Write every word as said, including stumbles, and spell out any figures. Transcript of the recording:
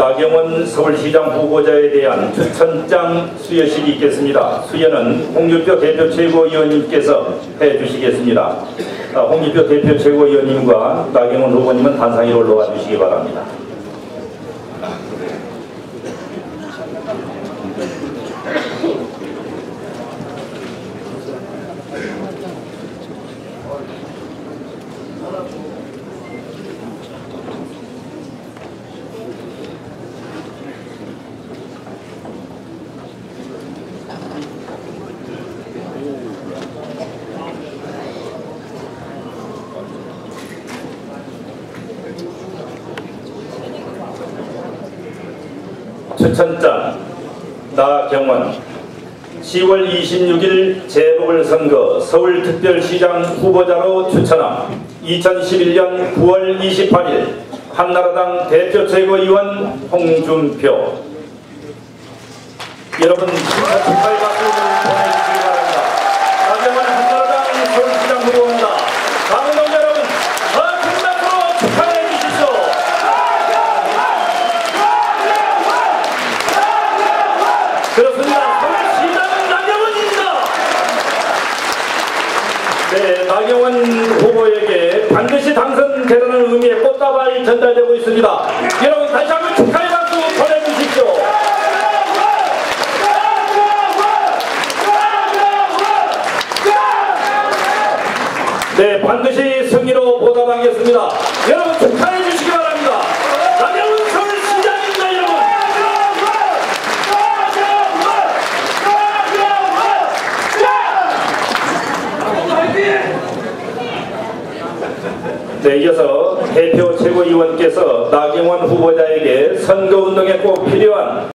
나경원 서울시장 후보자에 대한 추천장 수여식이 있겠습니다. 수여는 홍준표 대표 최고위원님께서 해주시겠습니다. 홍준표 대표 최고위원님과 나경원 후보님은 단상 위로 올라와 주시기 바랍니다. 추천장 나경원 시월 이십육일 재보궐선거 서울특별시장 후보자로 추천함. 이천십일년 구월 이십팔일 한나라당 대표 최고위원 홍준표. 여러분 진짜 축하의 박수를 보내주시기 바랍니다. 나경원 한나라당 서울시장 후보입니다. 강동 여러분 큰 박수로 축하해 주십시오. 그렇습니다. 서울시장은 나경원입니다. 네, 나경원 후보에게 반드시 당선되라는 의미의 꽃다발이 전달되고 있습니다. 여러분 다시 한번 축하의 박수 보내주십시오. 네, 반드시 승리로 보답하겠습니다. 여러분 축하해 주시기 바랍니다. 나경원 서울시장입니다, 여러분. 네, 이어서 대표 최고위원께서 나경원 후보자에게 선거운동에 꼭 필요한